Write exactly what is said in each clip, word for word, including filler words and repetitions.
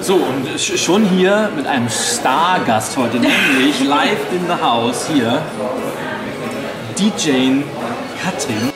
So, und schon hier mit einem Stargast heute, nämlich live in the house hier, D J Katrin.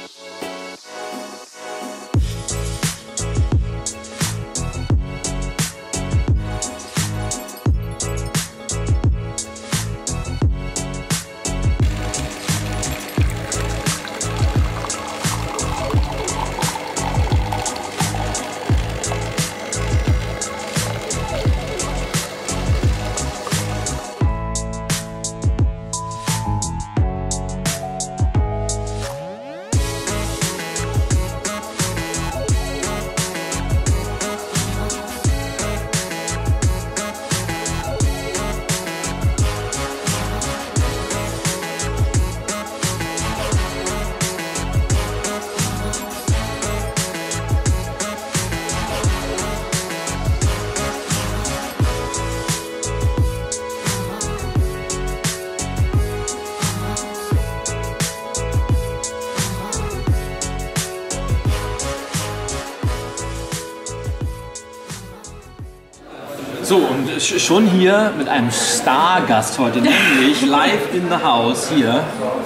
So, und schon hier mit einem Stargast heute, nämlich live in the house hier,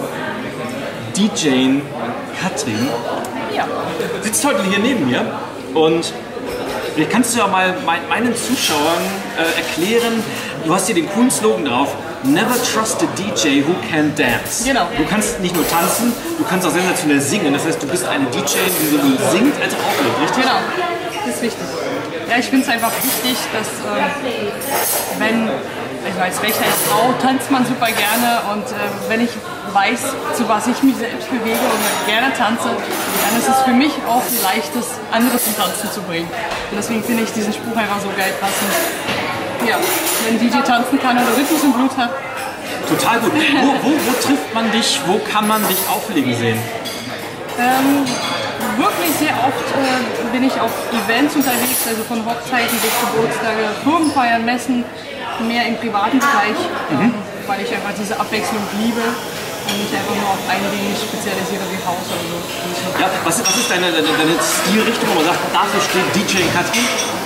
D J Katrin. Ja. Sitzt heute hier neben mir und vielleicht kannst du ja mal meinen Zuschauern äh, erklären, du hast hier den coolen Slogan drauf, Never trust a D J who can dance. Genau. Du kannst nicht nur tanzen, du kannst auch sensationell singen, das heißt, du bist eine D J, die sowohl singt als auch auflegt, richtig? Genau, das ist wichtig. Ja, ich finde es einfach wichtig, dass äh, wenn, ich weiß, recht als Frau tanzt man super gerne und äh, wenn ich weiß, zu was ich mich selbst bewege und gerne tanze, dann ist es für mich auch leichtes, andere zum Tanzen zu bringen. Und deswegen finde ich diesen Spruch einfach so geil passend. Ja, wenn D J tanzen kann oder Rhythmus im Blut hat. Total gut. Wo, wo, wo trifft man dich, wo kann man dich auflegen sehen? Ähm, wirklich sehr oft äh, bin ich auf Events unterwegs, also von Hochzeiten bis Geburtstage, Firmenfeiern, Messen, mehr im privaten Bereich, mhm. ähm, weil ich einfach diese Abwechslung liebe und nicht einfach nur auf ein Ding spezialisiere wie Haus oder so. Ja, was, was ist deine, deine, deine Stilrichtung, wo man sagt, dafür steht D J Katrin?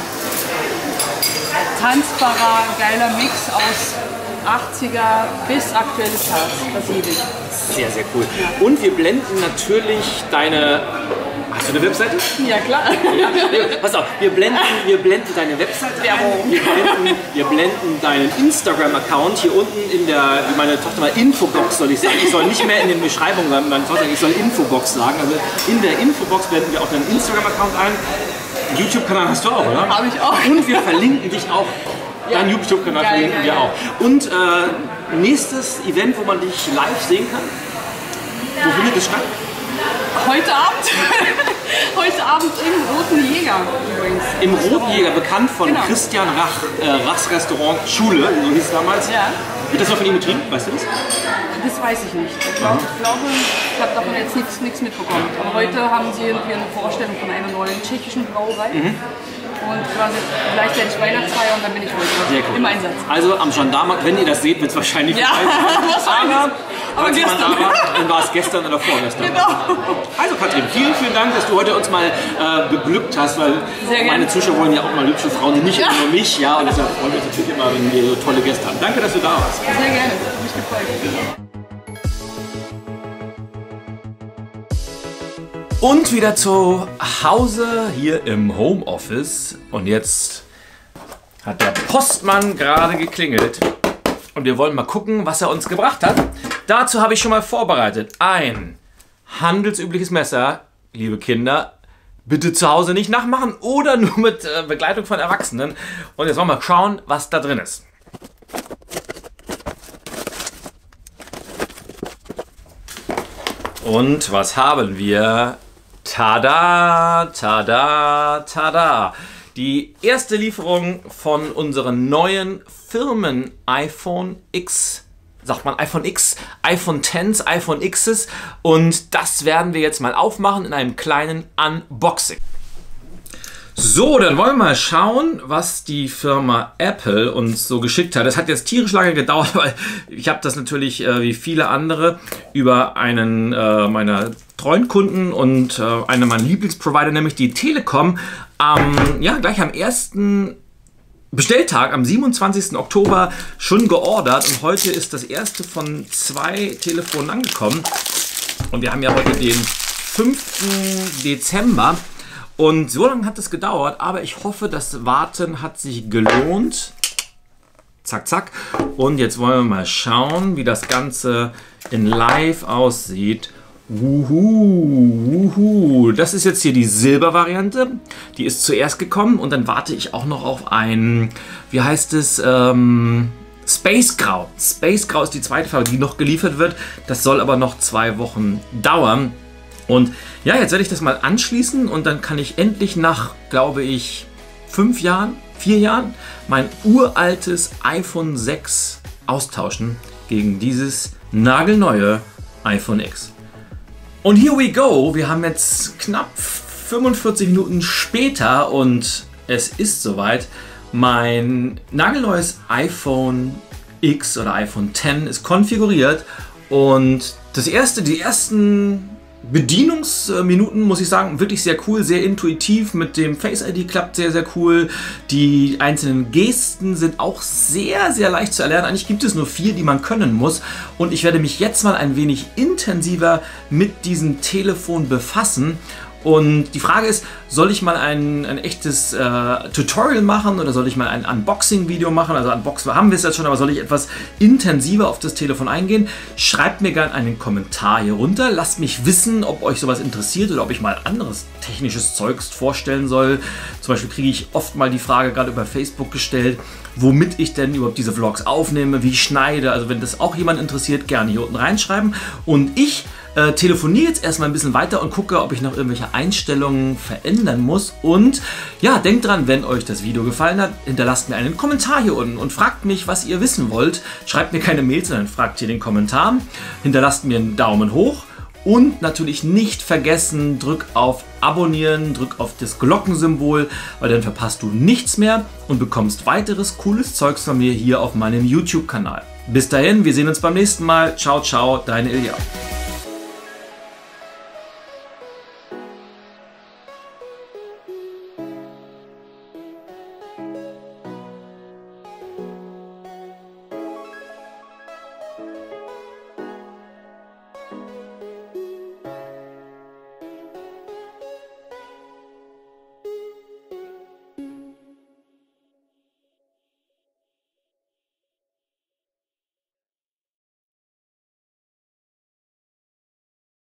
Tanzbarer, geiler Mix aus achtziger bis aktuelles Herz, das liebe ich. Sehr, sehr cool. Ja. Und wir blenden natürlich deine... Hast du eine Webseite? Ja, klar. Ja, pass auf, wir blenden, wir blenden deine Webseite ein. Wir blenden, wir blenden deinen Instagram-Account hier unten in der, wie meine Tochter mal, Infobox soll ich sagen. Ich soll nicht mehr in den Beschreibungen sagen, meine Tochter, ich soll Infobox sagen. Also in der Infobox blenden wir auch deinen Instagram-Account ein. YouTube-Kanal hast du auch, oder? Habe ich auch. Und wir verlinken dich auch. Ja. Deinen YouTube-Kanal verlinken wir auch. Und äh, nächstes Event, wo man dich live sehen kann, wo findet es statt? Heute Abend. Heute Abend im Roten Jäger übrigens. Im Roten Jäger, bekannt von genau. Christian Rach, äh, Rachs Restaurant Schule, so hieß es damals. Ja. Wird das noch von ihm betrieben? Weißt du das? Das weiß ich nicht. Ich glaube, ich, glaube, ich habe davon jetzt nichts, nichts mitbekommen. Aber heute haben sie irgendwie eine Vorstellung von einer neuen tschechischen Brauerei. Mhm. Und quasi gleichzeitig Weihnachtsfeier und dann bin ich heute Sehr cool. im Einsatz. Also am Gendarmenmarkt, wenn ihr das seht, wird es wahrscheinlich ja, wahrscheinlich. Aber, aber gestern. Aber, dann war es gestern oder vorgestern. Genau. Also Katrin, vielen, vielen Dank, dass du heute uns mal äh, beglückt hast, weil meine Zuschauer wollen ja auch mal hübsche Frauen, die nicht ja. nur mich, ja, und deshalb freuen wir uns natürlich immer, wenn wir so tolle Gäste haben. Danke, dass du da warst. Sehr gerne, hat mich gefreut. Und wieder zu Hause hier im Homeoffice. Und jetzt hat der Postmann gerade geklingelt. Und wir wollen mal gucken, was er uns gebracht hat. Dazu habe ich schon mal vorbereitet ein handelsübliches Messer. Liebe Kinder, bitte zu Hause nicht nachmachen oder nur mit äh, Begleitung von Erwachsenen. Und jetzt wollen wir mal schauen, was da drin ist. Und was haben wir? Tada, tada, tada. Die erste Lieferung von unseren neuen Firmen iPhone X. Sagt man iPhone X, iPhone X, iPhone Xs. Und das werden wir jetzt mal aufmachen in einem kleinen Unboxing. So, dann wollen wir mal schauen, was die Firma Apple uns so geschickt hat. Das hat jetzt tierisch lange gedauert, weil ich habe das natürlich äh, wie viele andere über einen äh, meiner treuen Kunden und äh, einer meiner Lieblingsprovider, nämlich die Telekom, ähm, ja, gleich am ersten Bestelltag am siebenundzwanzigsten Oktober schon geordert und heute ist das erste von zwei Telefonen angekommen. Und wir haben ja heute den fünften Dezember und so lange hat es gedauert, aber ich hoffe, das Warten hat sich gelohnt. Zack, zack. Und jetzt wollen wir mal schauen, wie das Ganze in live aussieht. Wuhu, wuhu. Das ist jetzt hier die Silbervariante. Die ist zuerst gekommen und dann warte ich auch noch auf ein, wie heißt es, ähm, Space Grau. Space Grau ist die zweite Farbe, die noch geliefert wird. Das soll aber noch zwei Wochen dauern. Und ja, jetzt werde ich das mal anschließen und dann kann ich endlich nach, glaube ich, fünf Jahren, vier Jahren mein uraltes iPhone sechs austauschen gegen dieses nagelneue iPhone X. Und here we go, wir haben jetzt knapp fünfundvierzig Minuten später und es ist soweit. Mein nagelneues iPhone X oder iPhone X ist konfiguriert und das erste, die ersten Bedienungsminuten, muss ich sagen, wirklich sehr cool, sehr intuitiv. Mit dem Face I D klappt sehr, sehr cool. Die einzelnen Gesten sind auch sehr, sehr leicht zu erlernen. Eigentlich gibt es nur vier, die man können muss. Und ich werde mich jetzt mal ein wenig intensiver mit diesem Telefon befassen. Und die Frage ist, soll ich mal ein, ein echtes äh, Tutorial machen oder soll ich mal ein Unboxing-Video machen? Also Unboxen haben wir es jetzt schon, aber soll ich etwas intensiver auf das Telefon eingehen? Schreibt mir gerne einen Kommentar hier runter. Lasst mich wissen, ob euch sowas interessiert oder ob ich mal anderes technisches Zeugs vorstellen soll. Zum Beispiel kriege ich oft mal die Frage gerade über Facebook gestellt, womit ich denn überhaupt diese Vlogs aufnehme, wie ich schneide. Also wenn das auch jemand interessiert, gerne hier unten reinschreiben. Und ich Äh, telefoniere jetzt erstmal ein bisschen weiter und gucke, ob ich noch irgendwelche Einstellungen verändern muss. Und ja, denkt dran, wenn euch das Video gefallen hat, hinterlasst mir einen Kommentar hier unten und fragt mich, was ihr wissen wollt. Schreibt mir keine Mails, sondern fragt hier den Kommentar. Hinterlasst mir einen Daumen hoch. Und natürlich nicht vergessen, drück auf Abonnieren, drück auf das Glockensymbol, weil dann verpasst du nichts mehr und bekommst weiteres cooles Zeugs von mir hier auf meinem YouTube-Kanal. Bis dahin, wir sehen uns beim nächsten Mal. Ciao, ciao, dein Ilja.